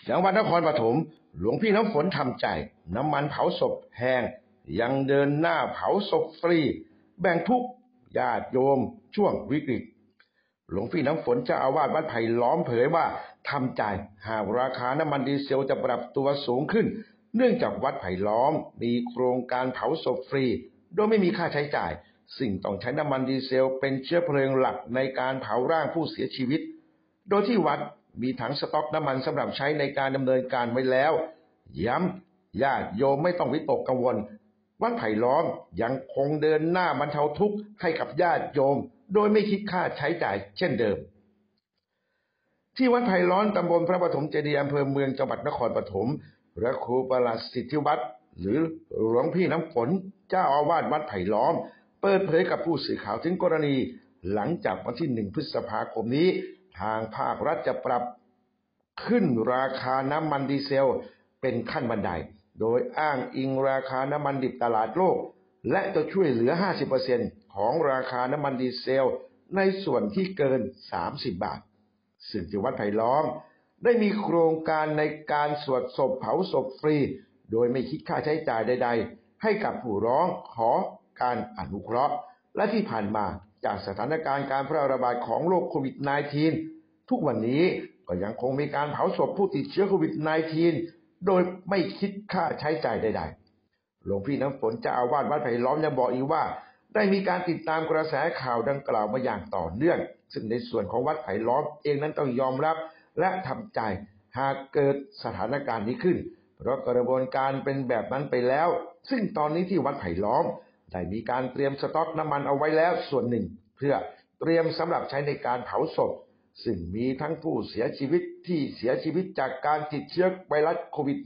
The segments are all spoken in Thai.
จังหวัดนครปฐมหลวงพี่น้ำฝนทำใจน้ำมันเผาศพแพงยังเดินหน้าเผาศพฟรีแบ่งทุกญาติโยมช่วงวิกฤตหลวงพี่น้ำฝนเจ้าอาวาสวัดไผ่ล้อมเผยว่าทำใจหากราคาน้ำมันดีเซลจะปรับตัวสูงขึ้นเนื่องจากวัดไผ่ล้อมมีโครงการเผาศพฟรีโดยไม่มีค่าใช้จ่ายซึ่งต้องใช้น้ำมันดีเซลเป็นเชื้อเพลิงหลักในการเผาร่างผู้เสียชีวิตโดยที่วัดมีถังสต็อกน้ำมันสำหรับใช้ในการดำเนินการไว้แล้วย้ำญาติโยมไม่ต้องวิตกกังวลวัดไผ่ล้อมยังคงเดินหน้าบรรเทาทุกข์ให้กับญาติโยมโดยไม่คิดค่าใช้จ่ายเช่นเดิมที่วัดไผ่ล้อมตำบลพระปฐมเจดีย์อำเภอเมืองจังหวัดนครปฐมพระครูประหลัดสิทธิวัฒน์หรือหลวงพี่น้ำฝนเจ้าอาวาสวัดไผ่ล้อมเปิดเผยกับผู้สื่อข่าวถึงกรณีหลังจากวันที่1 พฤษภาคมนี้ทางภาครัฐจะปรับขึ้นราคาน้ำมันดีเซลเป็นขั้นบันไดโดยอ้างอิงราคาน้ำมันดิบตลาดโลกและจะช่วยเหลือ 50% ของราคาน้ำมันดีเซลในส่วนที่เกิน30 บาทซึ่งที่วัดไผ่ล้อมได้มีโครงการในการสวดศพเผาศพฟรีโดยไม่คิดค่าใช้จ่ายใดๆให้กับผู้ร้องขอการอนุเคราะห์และที่ผ่านมาจากสถานการณ์การแพร่ระบาดของโรคโควิด -19 ทุกวันนี้ก็ยังคงมีการเผาศพผู้ติดเชื้อโควิด -19 โดยไม่คิดค่าใช้จ่ายใดๆหลวงพี่น้ำฝนเจ้าอาวาสวัดไผ่ล้อมยังบอกอีกว่าได้มีการติดตามกระแสข่าวดังกล่าวมาอย่างต่อเนื่องซึ่งในส่วนของวัดไผ่ล้อมเองนั้นต้องยอมรับและทำใจหากเกิดสถานการณ์นี้ขึ้นเพราะกระบวนการเป็นแบบนั้นไปแล้วซึ่งตอนนี้ที่วัดไผ่ล้อมได้มีการเตรียมสต็อกน้ำมันเอาไว้แล้วส่วนหนึ่งเพื่อเตรียมสำหรับใช้ในการเผาศพซึ่งมีทั้งผู้เสียชีวิตที่เสียชีวิตจากการติดเชื้อไวรัสโควิด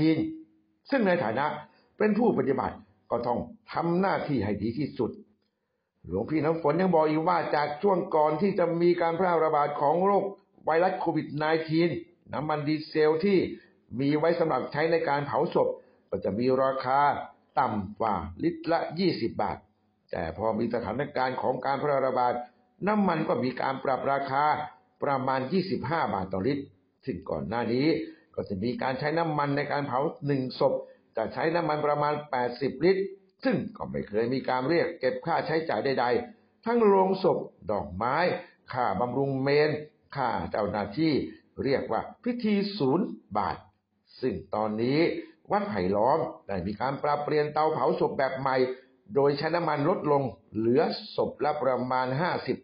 -19 ซึ่งในฐานะเป็นผู้ปฏิบัติก็ต้องทำหน้าที่ให้ดีที่สุดหลวงพี่น้ำฝนยังบอกอีกว่าจากช่วงก่อนที่จะมีการแพร่ระบาดของโรคไวรัสโควิด -19 น้ำมันดีเซลที่มีไว้สำหรับใช้ในการเผาศพก็จะมีราคาต่ำกว่าลิตรละ20 บาทแต่พอมีสถานการณ์ของการแพร่ระบาดน้ำมันก็มีการปรับราคาประมาณ25 บาทต่อลิตรซึ่งก่อนหน้านี้ก็จะมีการใช้น้ำมันในการเผา1 ศพจะใช้น้ำมันประมาณ80 ลิตรซึ่งก็ไม่เคยมีการเรียกเก็บค่าใช้จ่ายใดๆทั้งโลงศพดอกไม้ค่าบำรุงเมนค่าเจ้าหน้าที่เรียกว่าพิธี0 บาทซึ่งตอนนี้วัดไผ่ล้อมได้มีการปรับเปลี่ยนเตาเผาศพแบบใหม่โดยใช้น้ำมันลดลงเหลือศพละประมาณ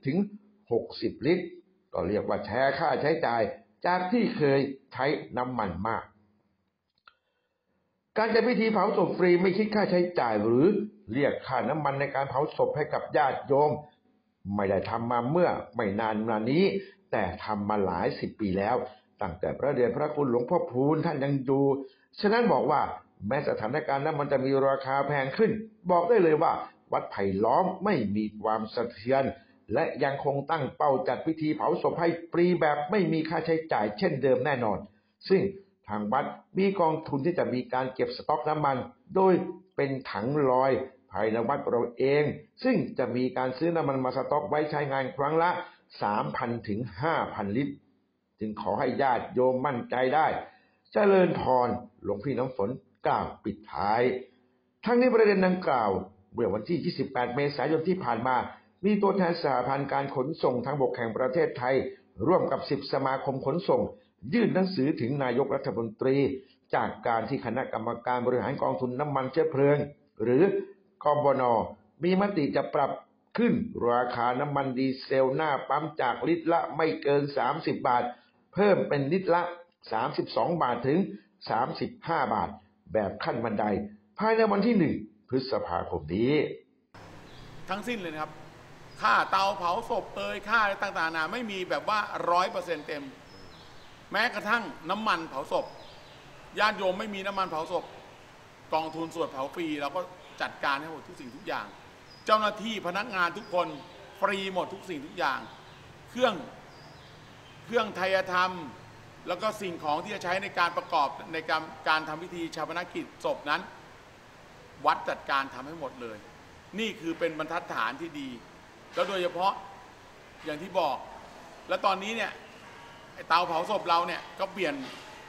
50-60 ลิตรก็เรียกว่าแชร์ค่าใช้จ่ายจากที่เคยใช้น้ำมันมากการจัดพิธีเผาศพฟรีไม่คิดค่าใช้จ่ายหรือเรียกค่าน้ำมันในการเผาศพให้กับญาติโยมไม่ได้ทำมาเมื่อไม่นานมานี้แต่ทำมาหลาย10 ปีแล้วตั้งแต่พระเดชพระคุณหลวงพ่อพูนท่านยังอยู่ฉะนั้นบอกว่าแม้สถานการณ์นั้นมันจะมีราคาแพงขึ้นบอกได้เลยว่าวัดไผ่ล้อมไม่มีความสะเทือนและยังคงตั้งเป้าจัดพิธีเผาศพให้ฟรีแบบไม่มีค่าใช้จ่ายเช่นเดิมแน่นอนซึ่งทางวัดมีกองทุนที่จะมีการเก็บสต็อกน้ำมันโดยเป็นถังลอยภายในวัดเราเองซึ่งจะมีการซื้อน้ำมันมาสต็อกไว้ใช้งานครั้งละ 3,000 ถึง 5,000 ลิตรจึงขอให้ญาติโยมมั่นใจได้เจริญพรหลวงพี่น้ำฝนกล่าวปิดท้ายทั้งนี้ประเด็นดังกล่าวเมื่อวันที่ 28 เมษายนที่ผ่านมามีตัวแทนสหพันธ์การขนส่งทางบกแห่งประเทศไทยร่วมกับ10 สมาคมขนส่งยื่นหนังสือถึงนายกรัฐมนตรีจากการที่คณะกรรมการบริหารกองทุนน้ำมันเชื้อเพลิงหรือกบน.มีมติจะปรับขึ้นราคาน้ำมันดีเซลหน้าปั๊มจากลิตรละไม่เกิน30 บาทเพิ่มเป็นลิตรละ32 บาทถึง35 บาทแบบขั้นบันไดภายในวันที่1 พฤษภาคมนี้ทั้งสิ้นเลยนะครับค่าเตาเผาศพค่าอะไรต่างๆไม่มีแบบว่า 100% เต็มแม้กระทั่งน้ำมันเผาศพญาติโยมไม่มีน้ำมันเผาศพกองทุนสวดเผาฟรีเราก็จัดการให้หมดทุกสิ่งทุกอย่างเจ้าหน้าที่พนักงานทุกคนฟรีหมดทุกสิ่งทุกอย่างเครื่องไทยธรรมแล้วก็สิ่งของที่จะใช้ในการประกอบในการทำพิธีชาปนกิจศพนั้นวัดจัดการทำให้หมดเลยนี่คือเป็นบรรทัดฐานที่ดีแล้วโดยเฉพาะอย่างที่บอกแล้วตอนนี้เนี่ยเตาเผาศพเราเนี่ยก็เปลี่ยน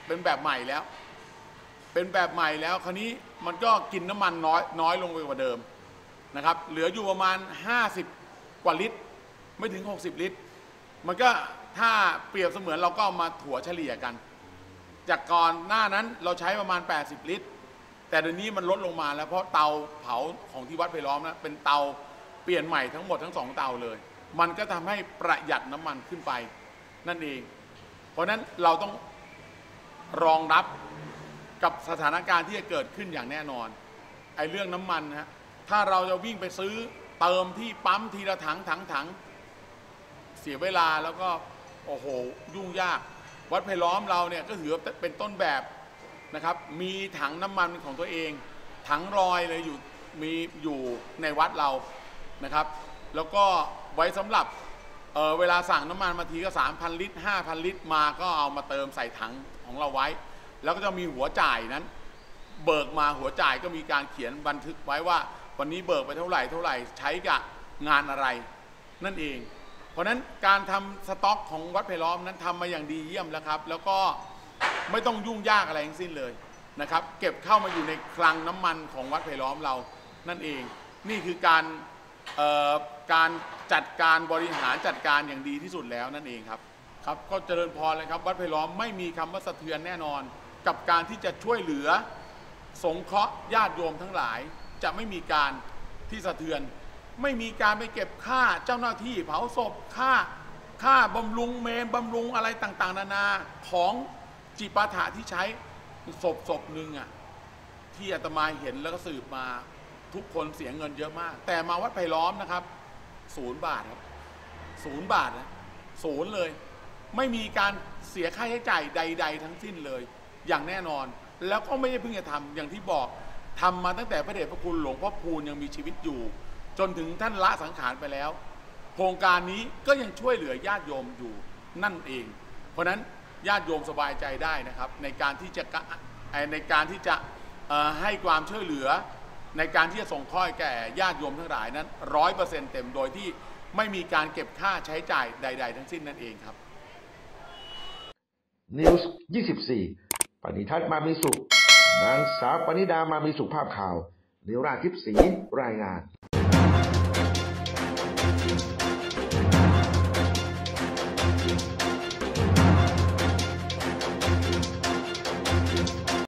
เป็นแบบใหม่แล้ว เป็นแบบใหม่แล้วคราวนี้มันก็กินน้ำมันน้อยลงไปกว่าเดิมนะครับเหลืออยู่ประมาณ50 กว่าลิตรไม่ถึง60 ลิตรมันก็ถ้าเปรียบเสมือนเราก็เอามาถั่วเฉลี่ยกันจากก่อนหน้านั้นเราใช้ประมาณ80 ลิตรแต่เดี๋ยวนี้มันลดลงมาแล้วเพราะเตาเผาของที่วัดไผ่ล้อมนะเป็นเตาเปลี่ยนใหม่ทั้งหมดทั้ง2 เตาเลยมันก็ทำให้ประหยัดน้ำมันขึ้นไปนั่นเองเพราะนั้นเราต้องรองรับกับสถานการณ์ที่จะเกิดขึ้นอย่างแน่นอนไอ้เรื่องน้ำมันฮะถ้าเราจะวิ่งไปซื้อเติมที่ปั๊มทีละถังเสียเวลาแล้วก็โอ้โหยุ่งยากวัดไผ่ล้อมเราเนี่ยก็ถือเป็นต้นแบบนะครับมีถังน้ำมันของตัวเองถังลอยเลยมีอยู่ในวัดเรานะครับแล้วก็ไว้สำหรับเวลาสั่งน้ำมันมาทีก็ 3,000 ลิตร 5,000 ลิตรมาก็เอามาเติมใส่ถังของเราไว้แล้วก็จะมีหัวจ่ายนั้นเบิกมาหัวจ่ายก็มีการเขียนบันทึกไว้ว่าวันนี้เบิกไปเท่าไหร่ใช้กับงานอะไรนั่นเองเพราะนั้นการทำสต็อกของวัดไผ่ล้อมนั้นทำมาอย่างดีเยี่ยมแล้วครับแล้วก็ไม่ต้องยุ่งยากอะไรทั้งสิ้นเลยนะครับเก็บเข้ามาอยู่ในคลังน้ำมันของวัดไผ่ล้อมเรานั่นเองนี่คือการจัดการบริหารจัดการอย่างดีที่สุดแล้วนั่นเองครับครับก็เจริญพรเลยครับวัดไผ่ล้อมไม่มีคำว่าสะเทือนแน่นอนกับการที่จะช่วยเหลือสงเคราะห์ญาติโยมทั้งหลายจะไม่มีการที่สะเทือนไม่มีการไปเก็บค่าเจ้าหน้าที่เผาศพค่าบำรุงเมนบำรุงอะไรต่างๆนานาของจิปาถะที่ใช้ศพหนึ่งอ่ะที่อาตมาเห็นแล้วก็สืบมาทุกคนเสียเงินเยอะมากแต่มาวัดไผ่ล้อมนะครับ0 บาทครับ0 บาทนะ0เลยไม่มีการเสียค่าใช้จ่ายใดๆทั้งสิ้นเลยอย่างแน่นอนแล้วก็ไม่ใช่เพิ่งจะทำอย่างที่บอกทำมาตั้งแต่พระเดชพระคุณหลวงพ่อพูนยังมีชีวิตอยู่จนถึงท่านละสังขารไปแล้วโครงการนี้ก็ยังช่วยเหลือญาติโยมอยู่นั่นเองเพราะนั้นญาติโยมสบายใจได้นะครับในการที่จะให้ความช่วยเหลือในการที่จะส่งข้อแก่ญาติโยมทั้งหลายนั้น100%เต็มโดยที่ไม่มีการเก็บค่าใช้จ่ายใดๆทั้งสิ้นนั่นเองครับ News 24 ปณิทัศน์มามีสุขนางสาวปณิดามามีสุขภาพข่าวนิราทิพย์ศรีรายงาน